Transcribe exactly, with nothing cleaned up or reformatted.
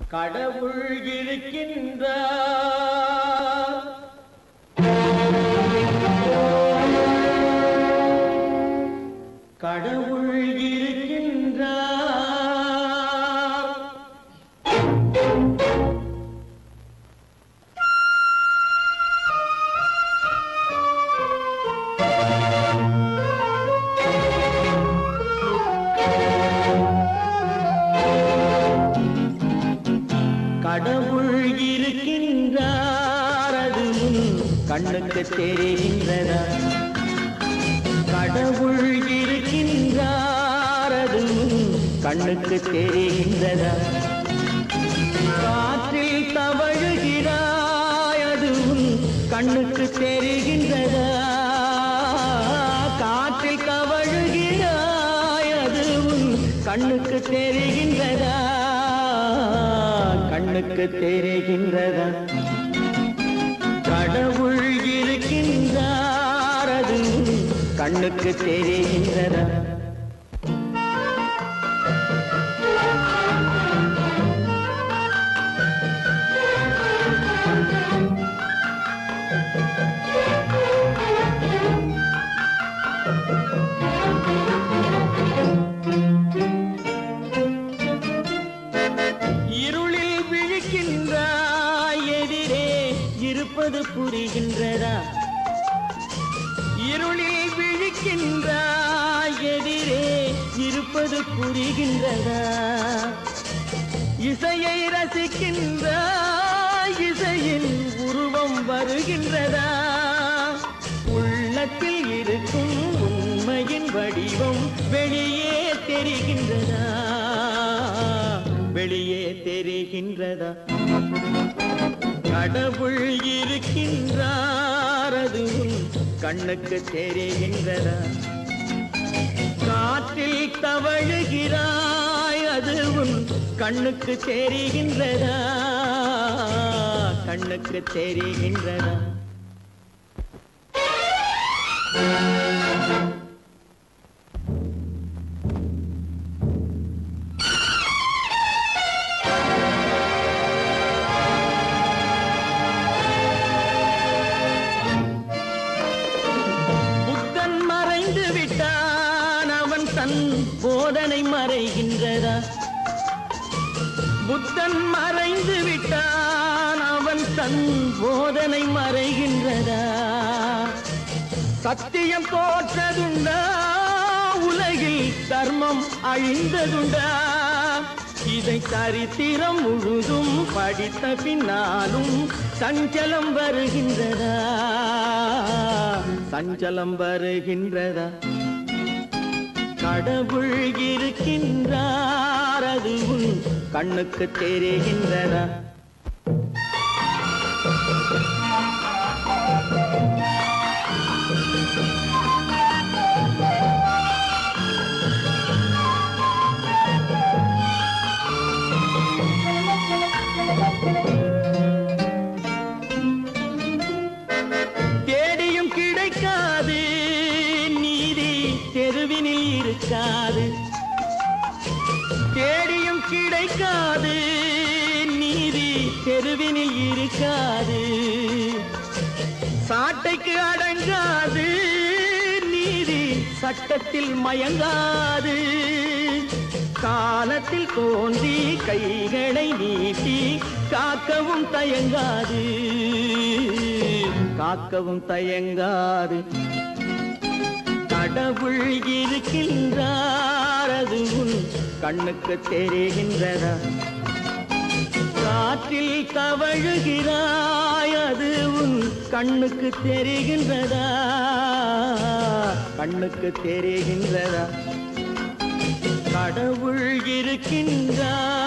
கடவுள் இருக்கின்றார். கடவுள் இருக்கின்றார். கடவுள் இருக்கின்றார், அது கண்ணுக்கு தெரிகின்றதா? கடவுள் இருக்கின்றார், அது கண்ணுக்கு தெரிகின்றதா? காற்றில் தவழுகிறாய், அது கண்ணுக்கு தெரிகின்றதா? காற்றில் தவழுகிறாய், அது கண்ணுக்கு தெரிகின்றதா? கண்ணுக்கு தெரிகின்றதா? கடவுள் இருக்கின்றார், அது கண்ணுக்கு தெரிகின்றதா? இருப்பது புரிகின்றதா? இருளில் விழிக்கின்றாய், எதிரே இருப்பது புரிகின்றதா? இசையை ரசிக்கின்றாய், இசையின் உருவம் வருகின்றதா? உள்ளத்தில் இருக்கும் உண்மையின் வடிவம் வெளியே தெரிகின்றதா? வெளியே தெரிகின்றதா? கடவுள் இருக்கின்றார், அது கண்ணுக்கு தெரிகின்றதா? காற்றில் தவழுகிறாய், அது கண்ணுக்கு தெரிகின்றதா? கண்ணுக்கு தெரிகின்றதா? போதனை மறைகின்றதா? புத்தன் மறைந்து விட்டான், அவன் தன் போதனை மறைகின்றதா? சத்தியம் தோற்றதுண்டா? உலகில் தர்மம் அழிந்ததுண்டா? இதை சரித்திரம் முழுதும் படித்த பின்னாலும் சஞ்சலம் வருகின்றதா? சஞ்சலம் வருகின்றதா? கடவுள் இருக்கின்றார், அது கண்ணுக்கு தெரிகின்றதா? தேடியும் கிடைக்காது நீதி, தெருவினில் இருக்காது. தேடியும் கிடைக்காது நீதி, தெருவினில் இருக்காது. சாட்டைக்கு அடங்காது நீதி, சட்டத்தில் மயங்காது. காலத்தில் தோன்றி கைகளை நீட்டி காக்கவும் தயங்காது, காக்கவும் தயங்காது. கடவுள் இருக்கின்றார், அது கண்ணுக்கு தெரிகின்றதா? காற்றில் தவழுகிறாய், அது கண்ணுக்கு தெரிகின்றதா? கண்ணுக்கு தெரிகின்றதா? கடவுள் இருக்கின்றார்.